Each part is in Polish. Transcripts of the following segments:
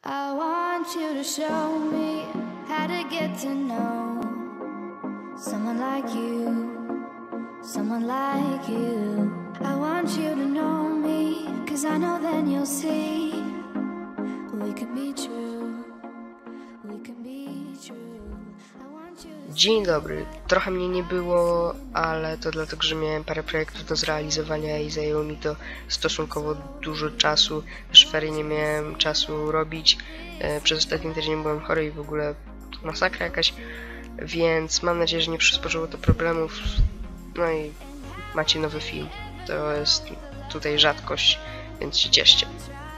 I want you to show me how to get to know someone like you, someone like you. I want you to know me, 'cause I know then you'll see we could be true, we could be true. I want you to... Dzień dobry, trochę mnie nie było, ale to dlatego, że miałem parę projektów do zrealizowania i zajęło mi to stosunkowo dużo czasu. W ferie nie miałem czasu robić, przez ostatni tydzień byłem chory i w ogóle masakra jakaś, więc mam nadzieję, że nie przysporzyło to problemów. No i macie nowy film, to jest tutaj rzadkość, więc się cieszcie.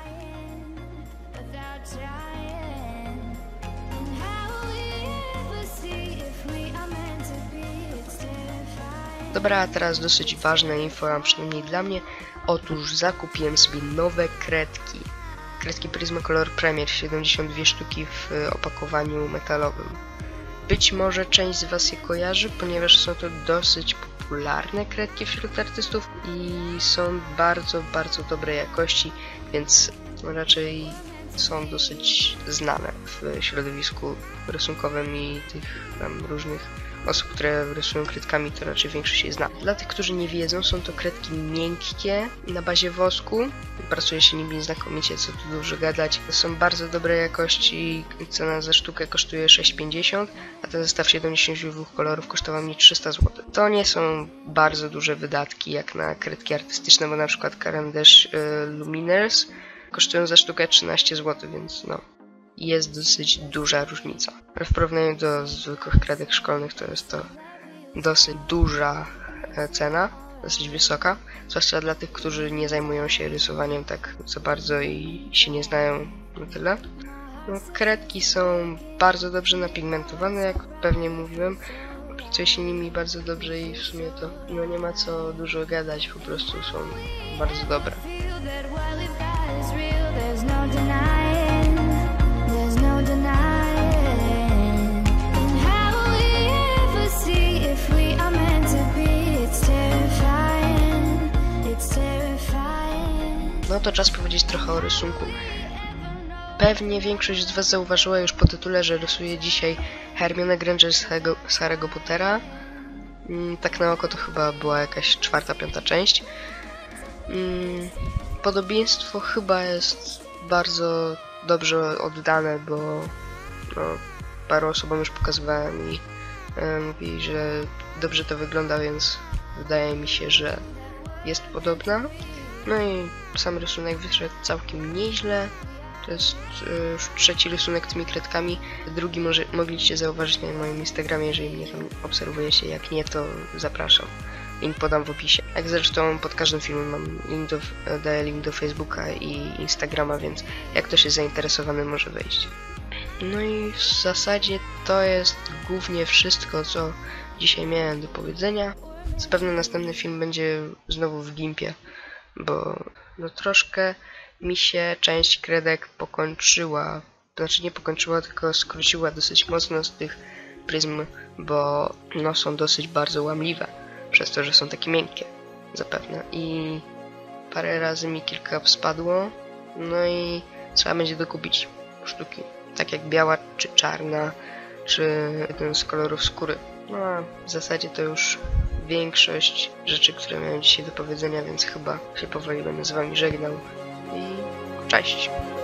Dobra, a teraz dosyć ważne info, a przynajmniej dla mnie. Otóż zakupiłem sobie nowe kredki. Kredki Prismacolor Premier, 72 sztuki w opakowaniu metalowym. Być może część z Was je kojarzy, ponieważ są to dosyć popularne kredki wśród artystów i są bardzo, bardzo dobrej jakości, więc raczej są dosyć znane w środowisku rysunkowym i tych tam różnych osób, które rysują kredkami, to raczej większość je zna. Dla tych, którzy nie wiedzą, są to kredki miękkie na bazie wosku. Pracuje się nimi znakomicie, co tu dużo gadać. Są bardzo dobrej jakości, cena za sztukę kosztuje 6,50, a ten zestaw 72 kolorów kosztował mi 300 zł. To nie są bardzo duże wydatki jak na kredki artystyczne, bo na przykład Caran d'Ache Luminers kosztują za sztukę 13 zł, więc no, jest dosyć duża różnica. Ale w porównaniu do zwykłych kredek szkolnych to jest to dosyć duża cena, dosyć wysoka, zwłaszcza dla tych, którzy nie zajmują się rysowaniem tak za bardzo i się nie znają na tyle. No, kredki są bardzo dobrze napigmentowane, jak pewnie mówiłem. Pracuje się nimi bardzo dobrze i w sumie to no, nie ma co dużo gadać, po prostu są bardzo dobre. No to czas powiedzieć trochę o rysunku. Pewnie większość z Was zauważyła już po tytule, że rysuję dzisiaj Hermione Granger z Harry'ego Pottera. Tak na oko to chyba była jakaś 4., 5. część. Podobieństwo chyba jest bardzo dobrze oddane, bo no, paru osobom już pokazywałem i mówili, że dobrze to wygląda, więc wydaje mi się, że jest podobna. No i sam rysunek wyszedł całkiem nieźle. To jest już trzeci rysunek tymi kredkami. Drugi mogliście zauważyć na moim Instagramie, jeżeli mnie tam obserwujecie. Jak nie, to zapraszam. Link podam w opisie. Jak zresztą pod każdym filmem mam daję link do Facebooka i Instagrama, więc jak ktoś jest zainteresowany, może wejść. No i w zasadzie to jest głównie wszystko, co dzisiaj miałem do powiedzenia. Zapewne następny film będzie znowu w gimpie, bo no troszkę mi się część kredek pokończyła, znaczy nie pokończyła, tylko skróciła dosyć mocno z tych pryzm, bo no są dosyć bardzo łamliwe, przez to, że są takie miękkie zapewne i parę razy mi kilka spadło, no i trzeba będzie dokupić sztuki, tak jak biała czy czarna, czy jeden z kolorów skóry. No a w zasadzie to już większość rzeczy, które miałem dzisiaj do powiedzenia, więc chyba się powoli będę z Wami żegnał i cześć!